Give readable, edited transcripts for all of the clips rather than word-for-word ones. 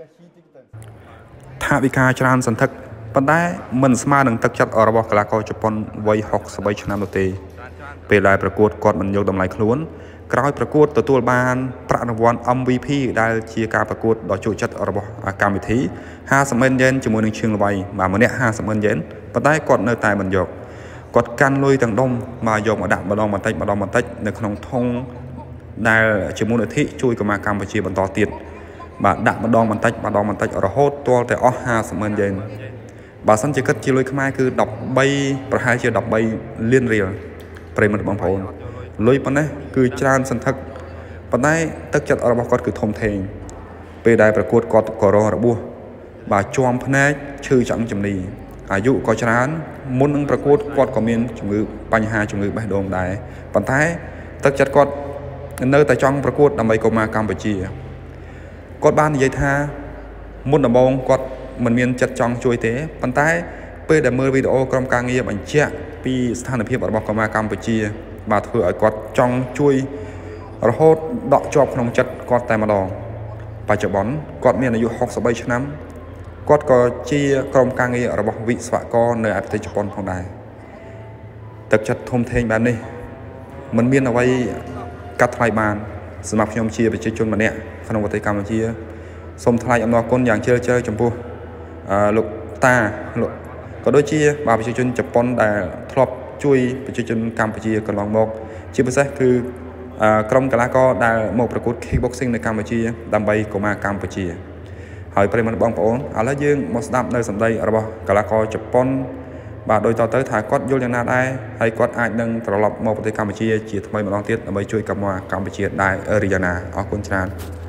ថាវិការច្រើនសន្ធឹកប៉ុន្តែមិនស្មើនឹងទឹកចិត្តរបស់កីឡាករជប៉ុនវ័យ63ឆ្នាំនោះទេពេលដែលប្រកួតគាត់មិនយកតម្លៃខ្លួនក្រោយប្រកួតទទួលបានប្រាក់រង្វាន់ MVP ដែលជាការប្រកួតដ៏ជោគជ័យរបស់កម្មវិធី 50,000 យ៉េនជាមួយនឹងឈៀងល្វៃបាទម្នាក់ 50,000 យ៉េនប៉ុន្តែគាត់នៅតែមិនយកគាត់កាន់លុយទាំងដុំមកយកមកដាក់ម្ដងបន្តិចនៅក្នុងធុងដែលជាមូលនិធិជួយកុមារកម្ពុជាបន្តទៀតបាទដាក់ម្ដងបន្តិចរហូតទាល់តែអស់ 50,000 យ៉េនបើសិនជាគិតជាលុយខ្មែរគឺប្រហែលជា13លានរៀលប្រិមត្តបងប្អូនលុយប៉ុណ្ណេះគឺច្រើនសន្ធឹកប៉ុន្តែទឹកចិត្តរបស់គាត់គឺធំធេងពេលដែលប្រកួតគាត់ក៏រងរបួសបាទជាំភ្នែកឈឺចាំងជំនីអាយុក៏ច្រើនមុននឹងប្រកួតគាត់ក៏មានបញ្ហាជំងឺបេះដូងដែរប៉ុន្តែទឹកចិត្តគាត់នៅតែចង់ប្រកួតដើម្បីកុមារកម្ពុជាគាត់បាននិយាយថាមុនដំបូងគាត់មិនមានចិត្តចង់ជួយទេប៉ុន្តែពេលដែលមើលវីដេអូក្រុមការងារបញ្ជាក់ពីស្ថានភាពរបស់កុមារកម្ពុជាបាទធ្វើឲ្យគាត់ចង់ជួយរហូតដកជាប់ក្នុងចិត្តគាត់តែម្ដងបច្ចុប្បន្នគាត់មានអាយុ63ឆ្នាំគាត់ក៏ជាក្រុមការងាររបស់វិស្វករនៅឯប្រទេសជប៉ុនផងដែរទឹកចិត្តធំធេងបែបនេះមិនមានអ្វីកាត់ថ្លៃបានសម្រាប់ខ្ញុំជាប្រជាជនម្នាក់ក្នុងប្រទេសកម្ពុជាសូមថ្លែងអំណរគុណយ៉ាងជ្រាលជ្រៅចំពោះលោកតាលោកក៏ដូចជាប្រជាជនជប៉ុនដែលធ្លាប់ជួយប្រជាជនកម្ពុជាកន្លងមកជាពិសេសគឺក្រុមកីឡាករដែលមកប្រកួត Kickboxing នៅកម្ពុជាដើម្បីកុមារកម្ពុជាហើយប្រិយមិត្តបងប្អូនឥឡូវយើងមកស្ដាប់នៅសម្ដីរបស់កីឡាករជប៉ុនបាទដោយតទៅថាគាត់យល់យ៉ាងណាដែរហើយគាត់អាចនឹងត្រឡប់មកប្រទេសកម្ពុជាជាថ្មីម្ដងទៀតដើម្បីជួយកុមារកម្ពុជាដែរឬយ៉ាងណាអរគុណច្រើន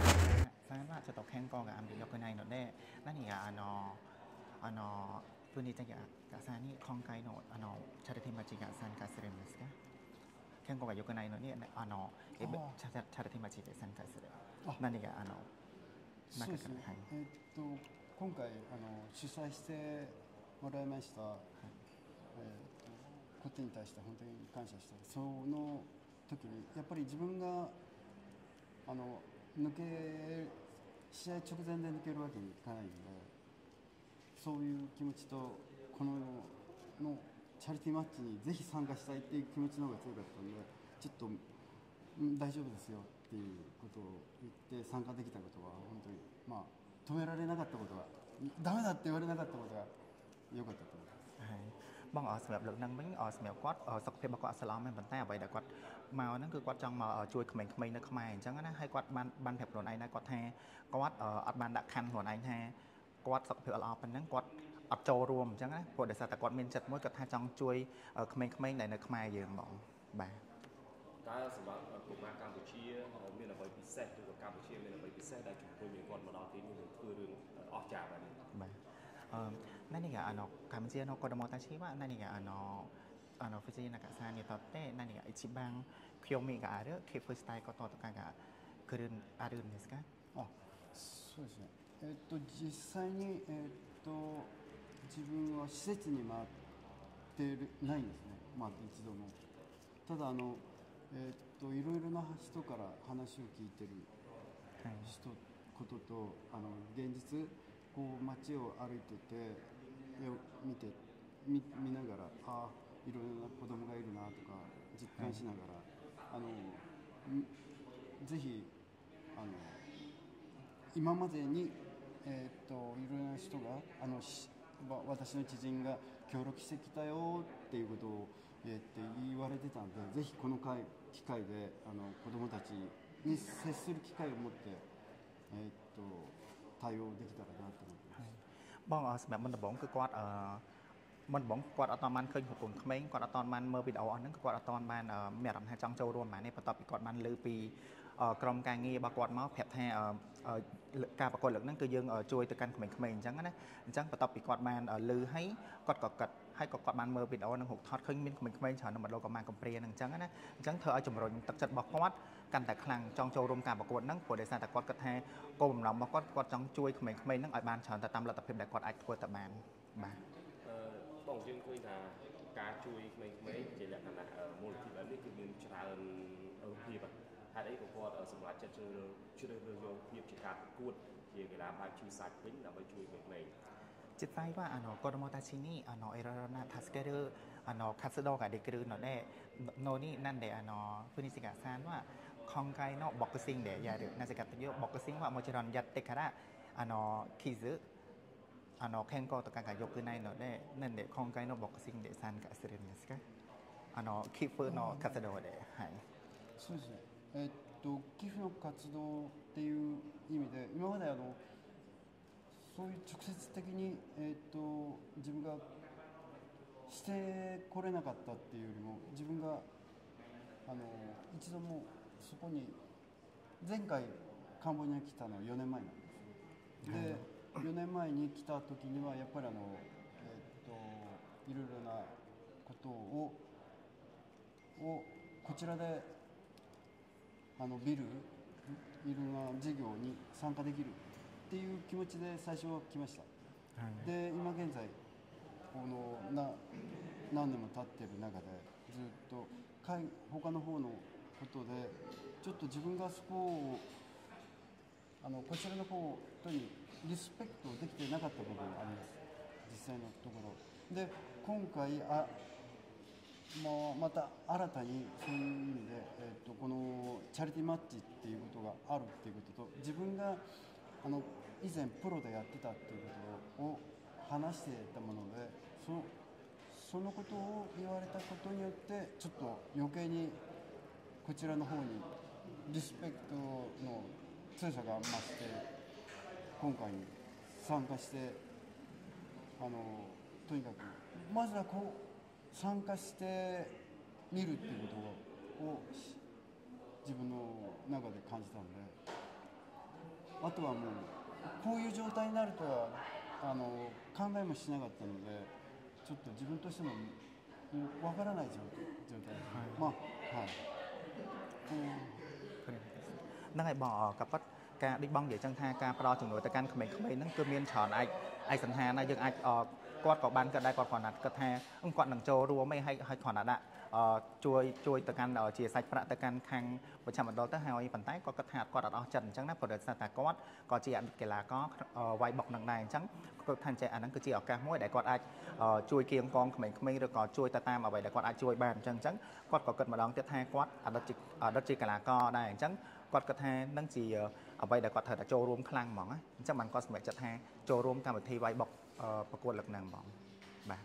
国的がさに今回のチャリティーマチが参加するんですか健康が良くないのにチャリティーマチで参加する何がそうですね、今回主催してもらいました、こっちに対して本当に感謝してその時にやっぱり自分が試合直前で抜けるわけにいかないのでそういう気持ちとこのチャリティーマッチにぜひ参加したいっていう気持ちの方が強かったのでちょっと大丈夫ですよっていうことを言って参加できたことは本当に止められなかったことがダメだって言われなかったことが良かったと思いますបងសម្រាប់លើកហ្នឹងវិញសម្រាប់គាត់សុខភាពរបស់គាត់ស្លាប់មែនប៉ុន្តែអ្វីដែលគាត់មកហ្នឹងគឺគាត់ចង់មកជួយក្មេងៗនៅខ្មែរអញ្ចឹងណាហើយគាត់បានប្រាប់ខ្លួនឯងដែរគាត់ថាគាត់អត់បានដាក់ខណ្ឌខ្លួនឯងថាគាត់សុខភាពល្អប៉ុណ្ណឹងគាត់អត់ចូលរួមអញ្ចឹងណាព្រោះដោយសារតែគាត់មានចិត្តមួយគាត់ថាចង់ជួយក្មេងៗដែលនៅខ្មែរយើងហ្មងបាទតើសម្រាប់កុមារកម្ពុជាមានអ្វីពិសេសឬក៏កម្ពុជាមានអ្វីពិសេសដែលជំរុញឲ្យគាត់មកដល់ទីនេះនឹងធ្វើរឿងអស្ចារ្យបែបនេះបាទ何が感じの子供たちは何が藤井中さんにとって何が一番興味がある寄付したいこととかがあるんですかそうですね実際に、自分は施設に回ってないんですね、一度もただいろいろな人から話を聞いてることと現実こう街を歩いてて見ながらいろいろな子供がいるなとか実感しながら、ぜひ今までにいろいろな人が私の知人が協力してきたよっていうことを言われてたんでぜひこの機会で子どもたちに接する機会を持って、対応できたらなと思ってます。 បងសម្រាប់មុនដំបូងគឺគាត់មុនដំបូងគាត់អត់បានឃើញប្រពន្ធក្មេងគាត់អត់បានមើលវីដេអូអស់ហ្នឹងគាត់អត់បានមានអារម្មណ៍ថាចង់ចូលរួមបានទេបន្ទាប់ពីគាត់បានលើពីក្រុមការងាររបស់គាត់មកប្រាប់ថាការប្រកួតលើកហ្នឹងគឺយើងជួយទៅកាន់ក្មេងៗអញ្ចឹងណាអញ្ចឹងបន្ទាប់ពីគាត់បានលើហើយគាត់ក៏កាត់ហើយក៏គាត់បានមើលវីដេអូហ្នឹងហុកថតឃើញមានក្មេងៗច្រើននៅម្ដងក៏មកកំព្រាហ្នឹងអញ្ចឹងណាអញ្ចឹងធ្វើឲ្យជំរុញទឹកចិត្តរបស់គាត់កាន់តែខ្លាំងចង់ចូលរួមការប្រកួតហ្នឹងព្រោះដោយសារតែគាត់គិតថាគោលបំណងរបស់គាត់ចង់ជួយក្មេងៗហ្នឹងឲ្យបានច្រើនទៅតាមលទ្ធភាពដែលគាត់អាចធ្វើទៅបានបាទបងយើងឃើញថាការជួយក្មេងៗជាលក្ខណៈមូលនិធិបែបនេះគឺមានច្រើនរូបភាពហេតុអីក៏គាត់សម្រាប់ចិត្តជ្រើសរើសយកភាពជាការប្រកួតជាកីឡាបែបជួយសាច់វិញដើម្បីជួយក្មេងៗ実際は子どもたちにいろいろな助ける活動ができるのでのになんで国重さんは今回のボクシングでやるなぜかというとボクシングはもちろんやってから傷健康とかが良くないのでなんで今回のボクシングで参加するんですか寄付の活動で、はい、 そうですね寄付の活動っていう意味で今までそういう直接的に、自分がしてこれなかったっていうよりも自分が一度もそこに前回カンボジアに来たのは4年前なんですで4年前に来た時にはやっぱりいろいろなことをこちらでビルいろんな事業に参加できるっていう気持ちで最初は来ました、はい、で今現在何年も経ってる中でずっと他の方のことでちょっと自分がそこをこちらの方にリスペクトできてなかった部分があります実際のところで今回また新たにそういう意味で、このチャリティーマッチっていうことがあるっていうことと自分が以前プロでやってたっていうことを話していたものでそのことを言われたことによってちょっと余計にこちらの方にリスペクトの強さが増して今回に参加してとにかくまずは参加してみるっていうことを自分の中で感じたのであとはもうこういう状態になるとは考えもしなかったのでちょっと自分としてもわからない状態です、はいនឹងឲ្យបងក៏ប៉ាត់ការដូចបងនិយាយចឹងថាការផ្ដល់ជំនួយទៅកាន់ក្មេងៗហ្នឹងគឺមានច្រើនអាចសន្តានហើយយើងអាចគាត់ក៏បានគិតដែរគាត់គ្រាន់តែគិតថាគាត់នឹងចូលរួមឯងហើយគ្រាន់តែដាក់ជួយទៅកាន់ជាសាច់ប្រាក់ទៅកាន់ខាងប្រចាំមណ្ឌលទៅហើយប៉ុន្តែគាត់គិតថាគាត់អត់អស់ចិត្តអញ្ចឹងណាព្រោះតែគាត់ក៏ជាអតីតកីឡាករវាយបុកនឹងដែរអញ្ចឹងគាត់ថាអាហ្នឹងគឺជាឱកាសមួយដែលគាត់អាចជួយគៀងកងក្មេងៗឬក៏ជួយទៅតាមអ្វីដែលគាត់អាចជួយបានអញ្ចឹងគាត់ក៏គិតម្ដងទៀតថាគាត់អតីតជាកីឡាករដែរអញ្ចឹងគាត់គិតថានឹងជាអ្វីដែលគាត់ត្រូវតែចូលរួមខ្លាំងហ្មងណាអញ្ចឹងបានគាត់សម្រេចចិត្តថាចូលរួមកម្មវិធីវាយបុកប្រកួតលើកហ្នឹងហ្មងបាទ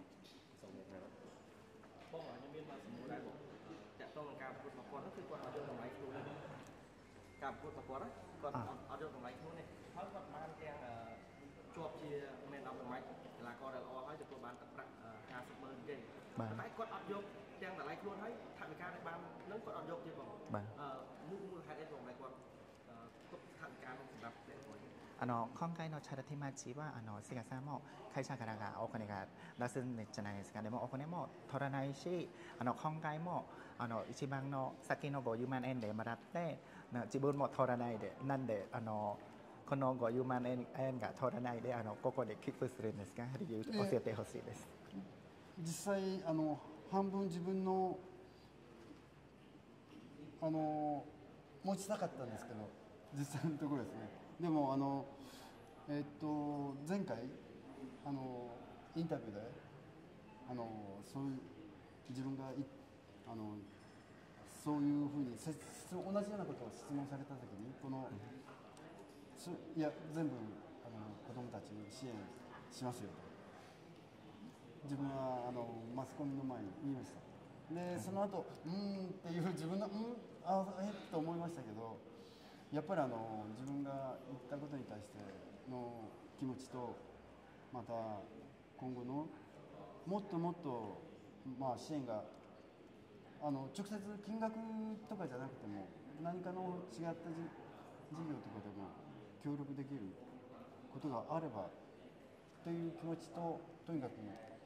បងខ្ញុំមានបានសម្រួលដែរបងតាក់ទងនឹងការប្រកួតរបស់គាត់នោះគឺគាត់អត់យកតម្លៃខ្លួនទេការប្រកួតរបស់គាត់គាត់អត់យកតម្លៃខ្លួនទេហើយគាត់បានទាំងជាប់ជាមែន10តម្លៃកីឡាករដែលល្អហើយទទួលបានទឹកប្រាក់50,000ទេតែគាត់អត់យកទាំងតម្លៃខ្លួនហើយថវិកាដែលបាននឹងគាត់អត់យកទេបងមូលហេតុអីបងដែលគាត់ទុកថវិកានោះសម្រាប់អ្នកមួយ今回のチャリティーマッチは菅さんも会社からがお金が出すんじゃないですかでもお金も取らないし今回も一番の先の50万円でもらって自分も取らないでなんでこの50万円が取らないでここで寄付するんですか理由教えてほしいです実際半分自分の持ちたかったんですけど実際のところですねでも前回インタビューでそういう自分がそういうふうに同じようなことを質問されたときにいや全部子どもたちに支援しますよと自分はマスコミの前に言いましたでその後っていう自分のと思いましたけどやっぱり自分が言ったことに対しての気持ちとまた今後のもっともっと支援が直接金額とかじゃなくても何かの違った事業とかでも協力できることがあればという気持ちととにかく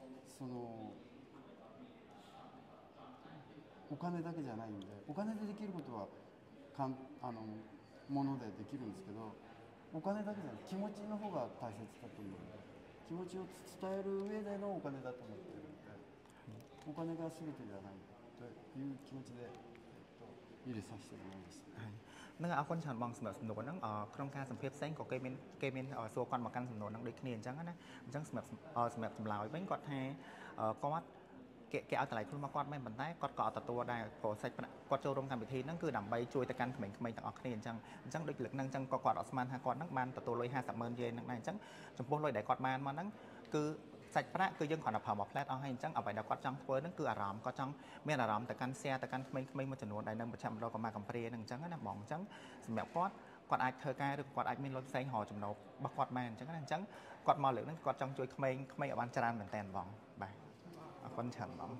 お金だけじゃないんでお金でできることはものでできるんですけどお金だけじゃない気持ちの方が大切だと思うので気持ちを伝える上でのお金だと思っているのでお金が全てじゃないという気持ちで入れさせてもらいました。 はいនឹងអរគុណច្រើនបងសម្រាប់សំណួរហ្នឹងក្នុងការសម្ភាសផ្សេងក៏គេមានសួរគាត់មកកាន់សំណួរហ្នឹងដូចគ្នាអញ្ចឹងណាអញ្ចឹងសម្រាប់ចម្លើយវិញគាត់ថាគាត់គេឲ្យតម្លៃខ្លួនមកគាត់មែនប៉ុន្តែគាត់ក៏អត់ទទួលដែរព្រោះសាច់ប្រាក់គាត់ចូលរួមកម្មវិធីហ្នឹងគឺដើម្បីជួយទៅកាន់ក្មេងៗទាំងអស់គ្នាអញ្ចឹងដូចលើកហ្នឹងអញ្ចឹងក៏គាត់អត់ស្មានថាគាត់ហ្នឹងបានទទួលលុយ 50,000 យេនហ្នឹងដែរអញ្ចឹងចំពោះលុយដែលគាត់បានមកហ្នឹងគឺសាច់ប្រាក់គឺយើងគ្រាន់តែប្រើមកផ្លែតអស់ហើយអញ្ចឹងអ្វីដែលគាត់ចង់ធ្វើហ្នឹងគឺអារម្មណ៍គាត់ចង់មានអារម្មណ៍ទៅកាន់ share ទៅកាន់ក្មេងៗមួយចំនួនដែលនៅប្រចាំដល់កម្មាកំព្រាហ្នឹងអញ្ចឹងណាបងអញ្ចឹងសម្រាប់គាត់អាចធ្វើការឬគាត់អាចមានលុយផ្សេងរកចំណូលរបស់គាត់បានអញ្ចឹងណាអញ្ចឹងគាត់មកលើកហ្នឹងគាត់ចង់ជួយក្មេងៗឲ្យបានច្រើនមែនតើបងបាទអរគុណច្រើនបង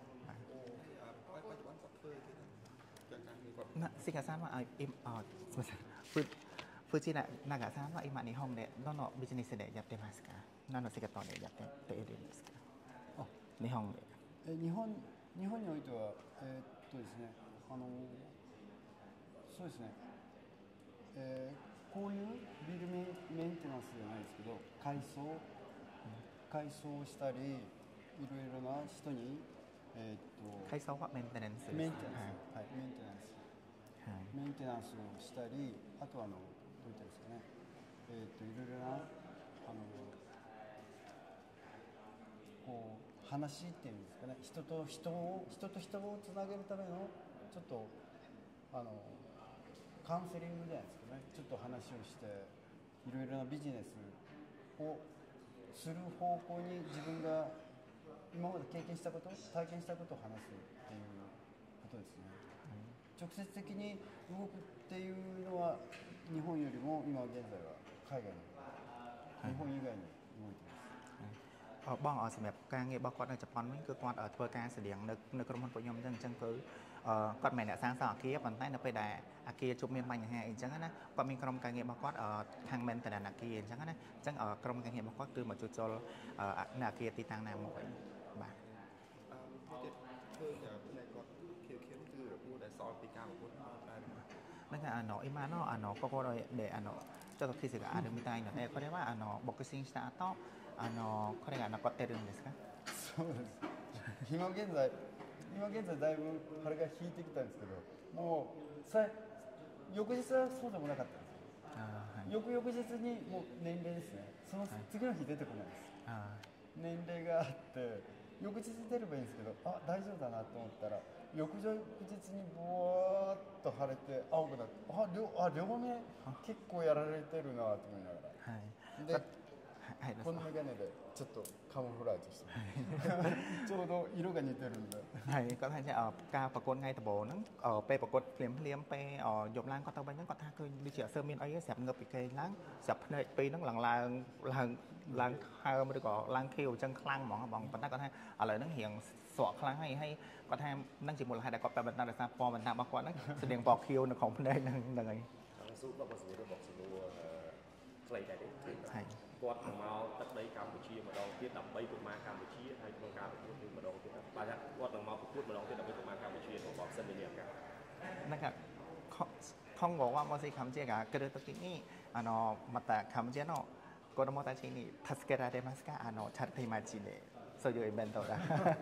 Singkasan mah fuji naga sama ima nihon de nono business de yatte masu ka? Nano shigato de yatte desu ka? 日本で。 日本においてはですねそうですね。こういうビルメンテナンスじゃないですけど改装したりいろいろな人に改装はメンテナンスです。 メンテナンスをしたり、あとはどういったですかね、いろいろなこう話っていうんですかね、人と人をつなげるためのちょっとカウンセリングじゃないですかね、ちょっと話をしていろいろなビジネスをする方向に自分が今まで経験したこと、体験したことを話すっていうことですね。直接的に動くっていうのは日本よりも今現在は海外の日本以外に動いてます。 បងសម្រាប់ការងាររបស់គាត់នៅជប៉ុនវិញគឺគាត់ធ្វើការស្តៀងនៅក្រុមហ៊ុនពួកខ្ញុំអញ្ចឹងគឺគាត់មិនមែនអ្នកសាងសង់អគារប៉ុន្តែនៅពេលដែលអគារជួបមានបញ្ហាអីចឹងណាគាត់មានក្រុមការងាររបស់គាត់ខាងមែនតើអគារអញ្ចឹងណាអញ្ចឹងក្រុមការងាររបស់គាត់គឺមកជួយចូលនៅអគារទីតាំងណាមួយបាទធ្វើផ្នែកគាត់ខៀវគឺរបួសដែលសល់ពីការប្រកួតដែរហ្នឹងហើយ今のここでちょっと記事があるみたいのでこれはボクシングした後これが残ってるんですか？ そうです。今現在だいぶ腫れが引いてきたんですけど、もう翌日はそうでもなかったんですよ。翌々日にもう年齢ですね。その次の日出てこないです。年齢があって翌日出ればいいんですけど、大丈夫だなと思ったら翌日にボワーっと腫れて青くなって、両目結構やられてるなと思いながら。でこのメガネでちょっとカモフラージュしてちょうど色が似てるんでហើយគាត់ថាការប្រកួតថ្ងៃដំបូងហ្នឹងពេលប្រកួតភ្លាមពេលយប់ឡើងគាត់ទៅវិញហ្នឹងគាត់ថាឃើញដូចជាអត់សូវមានអីស្រាប់ងើបពីគេឡើងស្រាប់ភ្នែកពីរហ្នឹងឡើងហើមឬក៏ឡើងខៀវអញ្ចឹងខ្លាំងហ្មងបងប៉ុន្តែគាត់ថាឥឡូវហ្នឹងរៀងស្រក់ខ្លាំងហើយគាត់ថាហ្នឹងជាមូលហេតុដែលគាត់ប្រាប់បណ្ដាដោយសារពណ៌បណ្ដារបស់គាត់ហ្នឹងស្តៀងពណ៌ខៀវនៅក្នុងភ្នែកហ្នឹងហើយស៊ូរបស់សំណួរខ្លីដែរទេគាត់មកទឹកដីកម្ពុជាម្ដងទៀតដើម្បីកុមារកម្ពុជាហើយក្នុងការប្រកួតនេះម្ដងទៀតបាទគាត់នឹងមកប្រកួតម្ដងទៀតដើម្បីកុមារកម្ពុជារបស់សិនវិញ្ញាណなんか今後はもしカンボジアが来るときにまたカンボジアの子供たちに助けられますかチャリティー街でそういうイベントが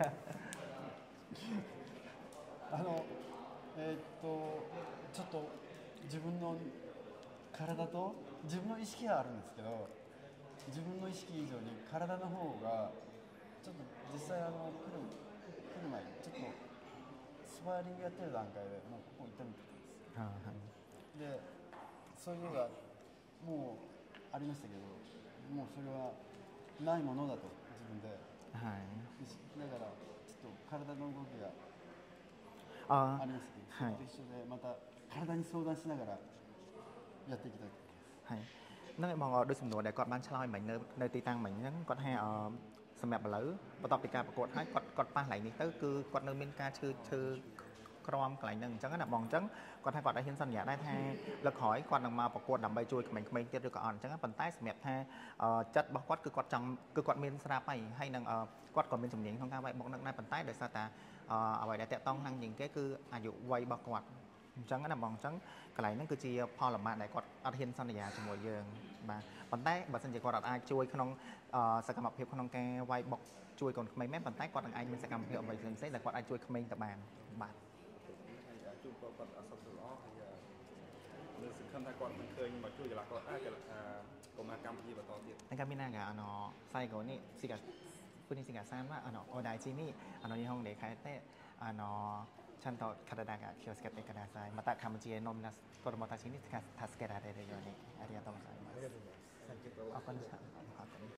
ちょっと自分の体と自分の意識はあるんですけど自分の意識以上に体の方がちょっと実際来る前にちょっとスパーリングやってる段階でもうここ痛めてたんですでそういうのがもうありましたけどもうそれはないものだと自分で、だからちょっと体の動きがありますけどそれと一緒でまた体に相談しながらやっていきたいហើយហ្នឹងបងដូចសំណួរដែលគាត់បានឆ្លើយមិញនៅទីតាំងមិញហ្នឹងគាត់ថាសម្រាប់ឥឡូវបន្ទាប់ពីការប្រកួតហើយគាត់ប៉ះកន្លែងនេះទៅគឺគាត់នៅមានការឈឺក្រំកន្លែងហ្នឹងអញ្ចឹងណាបងអញ្ចឹងគាត់ថាគាត់đãហ៊ានសន្យាដែរថាលើកក្រោយគាត់នឹងមកប្រកួតដើម្បីជួយក្មេងៗទៀតឬក៏អត់អញ្ចឹងប៉ុន្តែសម្រាប់ថាចិត្តរបស់គាត់គឺគាត់មានស្រាប់ហើយនឹងគាត់ក៏មានជំនាញក្នុងការវាយបុកនឹងដែរប៉ុន្តែដោយសារតែអ្វីដែលតាក់ទងខាងជាងគេគឺអាយុវ័យរបស់គាត់អញ្ចឹងណាបងអញ្ចឹងកន្លែងហ្នឹងគឺជាផលលំបាកដែលគាត់អត់ហ៊ានសន្យាជាមួយយើងបាទប៉ុន្តែបើសិនជាគាត់អត់អាចជួយក្នុងសកម្មភាពក្នុងការវាយបុកជួយកូនក្មេងមែនប៉ុន្តែគាត់នឹងអាចមានសកម្មភាពអ្វីផ្សេងៗដែលគាត់អាចជួយក្មេងទៅបានបាទជួបគាត់អត់សុខល្អហើយนึกคำถ้าก่อนมันเคยมาช่วยเราก็อาจจะก็มากัมพูชีมาต่อទៀតなんかみんなが最後にプリンシガさんはお大事に日本で帰ってちゃんと体が気をつけてください。またカンボジアの子供たちに助けられるようにありがとうございます。ありがとうございます。